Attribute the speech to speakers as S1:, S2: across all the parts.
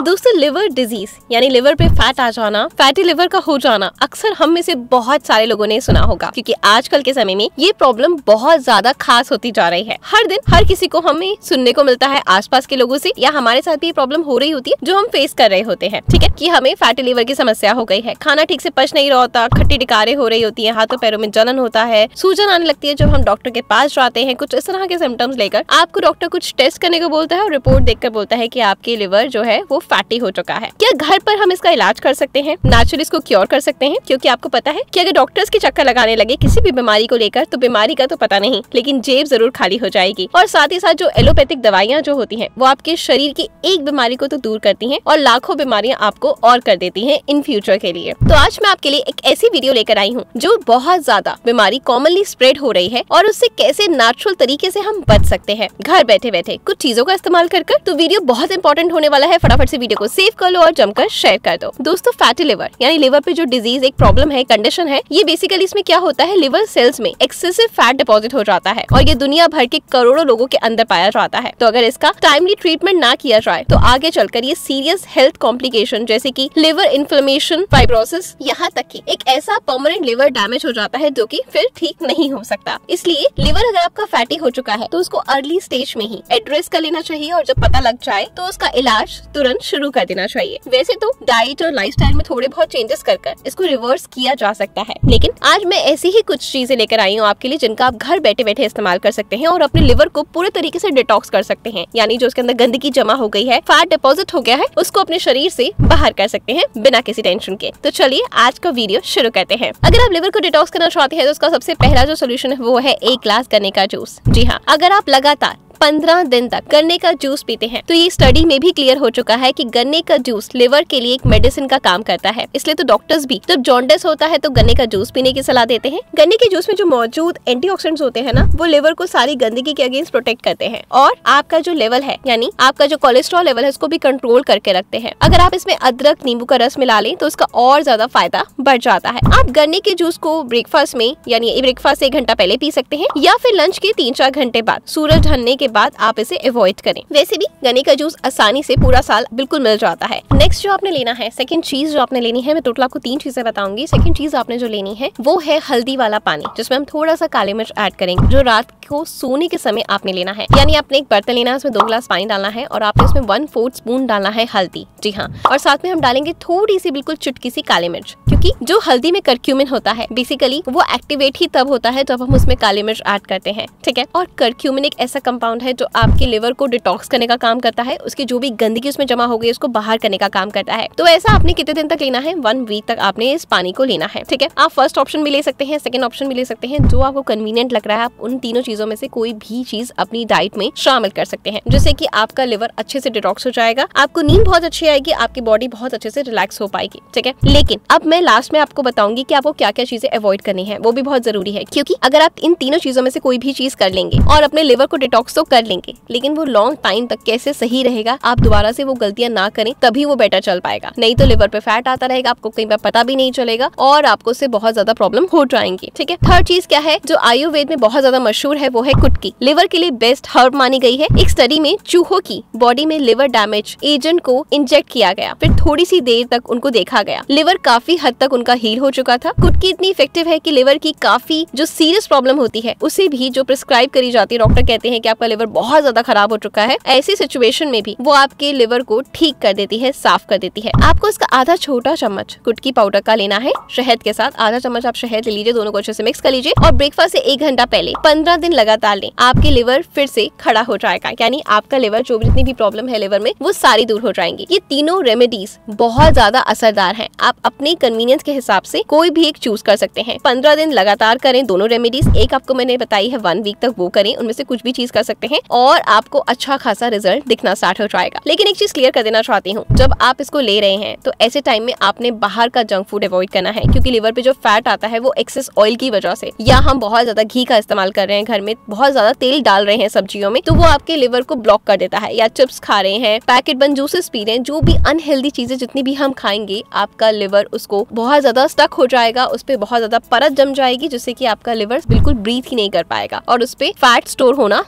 S1: दोस्तों liver disease यानी liver पे फैट आ जाना, फैटी लिवर का हो जाना अक्सर हम में से बहुत सारे लोगों ने सुना होगा, क्योंकि आजकल के समय में ये प्रॉब्लम बहुत ज्यादा खास होती जा रही है। हर दिन हर किसी को हमें सुनने को मिलता है आसपास के लोगों से, या हमारे साथ भी ये प्रॉब्लम हो रही होती है जो हम फेस कर रहे होते हैं। ठीक है कि हमें फैटी लिवर की समस्या हो गई है, खाना ठीक से पच नहीं रहा होता, खट्टी डिकारे हो रही होती है, हाथों पैरों में जलन होता है, सूजन आने लगती है। जब हम डॉक्टर के पास जाते हैं कुछ इस तरह के सिम्टम्स लेकर, आपको डॉक्टर कुछ टेस्ट करने को बोलता है और रिपोर्ट देखकर बोलता है कि आपकी लिवर जो है वो फैटी हो चुका है। क्या घर पर हम इसका इलाज कर सकते हैं, नेचुरली इसको क्योर कर सकते हैं? क्योंकि आपको पता है कि अगर डॉक्टर्स के चक्कर लगाने लगे किसी भी बीमारी को लेकर तो बीमारी का तो पता नहीं, लेकिन जेब जरूर खाली हो जाएगी। और साथ ही साथ जो एलोपैथिक दवाइयाँ जो होती हैं वो आपके शरीर की एक बीमारी को तो दूर करती हैं और लाखों बीमारियां आपको और कर देती हैं इन फ्यूचर के लिए। तो आज मैं आपके लिए एक ऐसी वीडियो लेकर आई हूँ जो बहुत ज्यादा बीमारी कॉमनली स्प्रेड हो रही है और उससे कैसे नेचुरल तरीके से हम बच सकते हैं घर बैठे बैठे कुछ चीजों का इस्तेमाल कर। तो वीडियो बहुत इंपॉर्टेंट होने वाला है, फटाफट से वीडियो को सेव कर लो और जमकर शेयर कर दो। दोस्तों फैटी लिवर यानी लिवर पे जो डिजीज एक प्रॉब्लम है, कंडीशन है, ये बेसिकली इसमें क्या होता है, लिवर सेल्स में एक्सेसिव फैट डिपॉजिट हो जाता है और ये दुनिया भर के करोड़ों लोगों के अंदर पाया जाता है। तो अगर इसका टाइमली ट्रीटमेंट ना किया जाए तो आगे चलकर ये सीरियस हेल्थ कॉम्प्लिकेशन जैसे कि लिवर इन्फ्लेमेशन, फाइब्रोसिस, यहाँ तक कि एक ऐसा परमानेंट लिवर डैमेज हो जाता है जो कि फिर ठीक नहीं हो सकता। इसलिए लिवर अगर आपका फैटी हो चुका है तो उसको अर्ली स्टेज में ही एड्रेस कर लेना चाहिए और जब पता लग जाए तो उसका इलाज तुरंत शुरू कर देना चाहिए। वैसे तो डाइट और लाइफस्टाइल में थोड़े बहुत चेंजेस कर इसको रिवर्स किया जा सकता है, लेकिन आज मैं ऐसी ही कुछ चीजें लेकर आई हूँ आपके लिए जिनका आप घर बैठे बैठे इस्तेमाल कर सकते हैं और अपने लिवर को पूरे तरीके से डिटॉक्स कर सकते हैं। यानी जो उसके अंदर गंदगी जमा हो गई है, फैट डिपॉजिट हो गया है, उसको अपने शरीर से बाहर कर सकते हैं बिना किसी टेंशन के। तो चलिए आज का वीडियो शुरू करते हैं। अगर आप लिवर को डिटॉक्स करना चाहते हैं तो उसका सबसे पहला जो सोल्यूशन है वो है एक ग्लास गन्ने का जूस। जी हाँ, अगर आप लगातार 15 दिन तक गन्ने का जूस पीते हैं तो ये स्टडी में भी क्लियर हो चुका है कि गन्ने का जूस लिवर के लिए एक मेडिसिन का काम करता है। इसलिए तो डॉक्टर्स भी जब जॉन्डिस होता है तो गन्ने का जूस पीने की सलाह देते हैं। गन्ने के जूस में जो मौजूद एंटीऑक्सीडेंट्स होते हैं ना, वो लिवर को सारी गंदगी के अगेंस्ट प्रोटेक्ट करते हैं और आपका जो लेवल है यानी आपका जो कोलेस्ट्रॉल लेवल है उसको भी कंट्रोल करके रखते हैं। अगर आप इसमें अदरक, नींबू का रस मिला लें तो उसका और ज्यादा फायदा बढ़ जाता है। आप गन्ने के जूस को ब्रेकफास्ट में यानी ब्रेकफास्ट से 1 घंटा पहले पी सकते हैं या फिर लंच के 3-4 घंटे बाद, सूरज ढलने के बाद आप इसे अवॉइड करें। वैसे भी गन्ने का जूस आसानी से पूरा साल बिल्कुल मिल जाता है। नेक्स्ट जो आपने लेना है, सेकंड चीज जो आपने लेनी है, मैं टोटल आपको 3 चीजें बताऊंगी। सेकंड चीज आपने जो लेनी है वो है हल्दी वाला पानी, जिसमें हम थोड़ा सा काली मिर्च ऐड करेंगे, जो रात को सोने के समय आपने लेना है। यानी आपने एक बर्तन लेना है, उसमें 2 ग्लास पानी डालना है और आपने उसमें 1/4 स्पून डालना है हल्दी। जी हाँ, और साथ में हम डालेंगे थोड़ी सी बिल्कुल चुटकी सी काली मिर्च, क्योंकि जो हल्दी में करक्यूमिन होता है बेसिकली वो एक्टिवेट ही तब होता है जब हम उसमें काली मिर्च ऐड करते हैं। ठीक है, और करक्यूमिन एक ऐसा कंपाउंड है जो आपके लिवर को डिटॉक्स करने का काम करता है, उसकी जो भी गंदगी उसमें जमा हो गई उसको बाहर करने का काम करता है। तो ऐसा आपने कितने दिन तक लेना है? 1 वीक तक आपने इस पानी को लेना है। ठीक है, आप फर्स्ट ऑप्शन भी ले सकते हैं, सेकंड ऑप्शन भी ले सकते हैं, जो आपको कन्वीनियंट लग रहा है। आप उन तीनों चीजों में से कोई भी चीज अपनी डाइट में शामिल कर सकते हैं, जिससे कि आपका लिवर अच्छे से डिटॉक्स हो जाएगा, आपको नींद बहुत अच्छी आएगी, आपकी बॉडी बहुत अच्छे से रिलैक्स हो पाएगी। ठीक है, लेकिन अब मैं लास्ट में आपको बताऊंगी कि आपको क्या क्या चीजें अवॉइड करनी है, वो भी बहुत जरूरी है। क्योंकि अगर आप इन तीनों चीजों में से कोई भी चीज कर लेंगे और अपने लिवर को डिटॉक्स तो कर लेंगे, लेकिन वो लॉन्ग टाइम तक कैसे सही रहेगा, आप दोबारा से वो गलतियां ना करें तभी वो बेटर चल पाएगा। नहीं तो लिवर पे फैट आता रहेगा, आपको कई बार पता भी नहीं चलेगा और आपको से बहुत ज्यादा प्रॉब्लम हो जाएंगी। ठीक है, थर्ड चीज क्या है जो आयुर्वेद में बहुत ज्यादा मशहूर है, वो है कुटकी। लिवर के लिए बेस्ट हर्ब मानी गई है। एक स्टडी में चूहों की बॉडी में लिवर डैमेज एजेंट को इंजेक्ट किया गया, फिर थोड़ी सी देर तक उनको देखा गया, लिवर काफी हद तक उनका हील हो चुका था। कुटकी इतनी इफेक्टिव है कि लिवर की काफी जो सीरियस प्रॉब्लम होती है उसे भी जो प्रिस्क्राइब करी जाती है, डॉक्टर कहते हैं कि आपका लिवर बहुत ज्यादा खराब हो चुका है, ऐसी सिचुएशन में भी वो आपके लिवर को ठीक कर देती है, साफ कर देती है। आपको इसका आधा छोटा चम्मच कुटकी पाउडर का लेना है शहद के साथ। आधा चम्मच आप शहद ले लीजिए, दोनों को अच्छे से मिक्स कर लीजिए और ब्रेकफास्ट से 1 घंटा पहले 15 दिन लगातार लें। आपके लिवर फिर से खड़ा हो जाएगा, यानी आपका लिवर जो जितनी भी प्रॉब्लम है लिवर में वो सारी दूर हो जाएंगी। ये तीनों रेमेडीज बहुत ज्यादा असरदार हैं। आप अपने कन्वीनियंस के हिसाब से कोई भी एक चूज कर सकते हैं। 15 दिन लगातार करें दोनों रेमेडीज। एक आपको मैंने बताई है 1 वीक तक, वो करें, उनमें से कुछ भी चीज कर सकते हैं और आपको अच्छा खासा रिजल्ट दिखना स्टार्ट हो जाएगा। लेकिन एक चीज क्लियर कर देना चाहती हूँ, जब आप इसको ले रहे हैं तो ऐसे टाइम में आपने बाहर का जंक फूड अवॉइड करना है, क्योंकि लिवर पे जो फैट आता है वो एक्सेस ऑयल की वजह से, या हम बहुत ज्यादा घी का इस्तेमाल कर रहे हैं, घर में बहुत ज्यादा तेल डाल रहे हैं सब्जियों में, तो वो आपके लिवर को ब्लॉक कर देता है। या चिप्स खा रहे हैं, पैकेट बंद जूसेस पी रहे हैं, जो भी अनहेल्दी चीजें जितनी भी हम खाएंगे, आपका लिवर उसको बहुत ज्यादा स्टक हो जाएगा, उस पर बहुत ज्यादा परत जम जाएगी, जिससे कि आपका लिवर बिल्कुल ब्रीथ ही नहीं कर पाएगा और उस पर फैट स्टोर होना स्टार्ट हो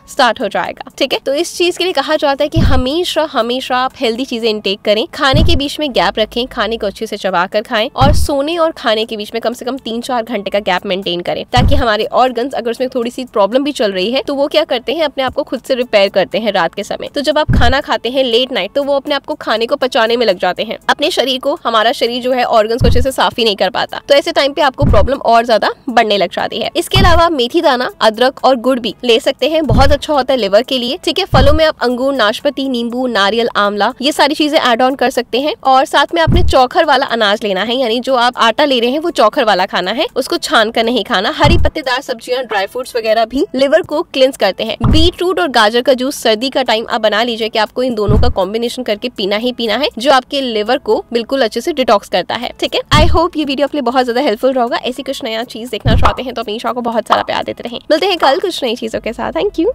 S1: हो जाएगा। ठीक है, तो इस चीज के लिए कहा जाता है कि हमेशा हमेशा आप हेल्दी चीजें इंटेक करें, खाने के बीच में गैप रखें, खाने को अच्छे से चबा कर खाएं और सोने और खाने के बीच में कम से कम 3-4 घंटे का गैप मेंटेन करें, ताकि हमारे ऑर्गन्स अगर उसमें थोड़ी सी प्रॉब्लम भी चल रही है तो वो क्या करते हैं, अपने आप को खुद से रिपेयर करते हैं रात के समय। तो जब आप खाना खाते हैं लेट नाइट तो वो अपने आप को खाने को पचाने में लग जाते हैं, अपने शरीर को, हमारा शरीर जो है ऑर्गन्स को अच्छे से साफ ही नहीं कर पाता, तो ऐसे टाइम पे आपको प्रॉब्लम और ज्यादा बढ़ने लग जाती है। इसके अलावा मेथी दाना, अदरक और गुड़ भी ले सकते हैं, बहुत अच्छा होता है लिवर के लिए। ठीक है, फलों में आप अंगूर, नाशपाती, नींबू, नारियल, आंवला ये सारी चीजें ऐड ऑन कर सकते हैं। और साथ में आपने चौखर वाला अनाज लेना है, यानी जो आप आटा ले रहे हैं वो चौखर वाला खाना है, उसको छान कर नहीं खाना। हरी पत्तेदार सब्जियां, ड्राई फ्रूट्स वगैरह भी लिवर को क्लींस करते हैं। बीट रूट और गाजर का जूस सर्दी का टाइम आप बना लीजिए कि आपको इन दोनों का कॉम्बिनेशन करके पीना ही पीना है, जो आपके लिवर को बिल्कुल अच्छे से डिटॉक्स करता है। ठीक है, आई होप ये वीडियो आपके लिए बहुत ज्यादा हेल्पफुल रहेगा। ऐसी कुछ नया चीज देखना चाहते हैं तो अपनी शो को बहुत सारा प्यार देते रहें। मिलते हैं कल कुछ नई चीजों के साथ। Thank you.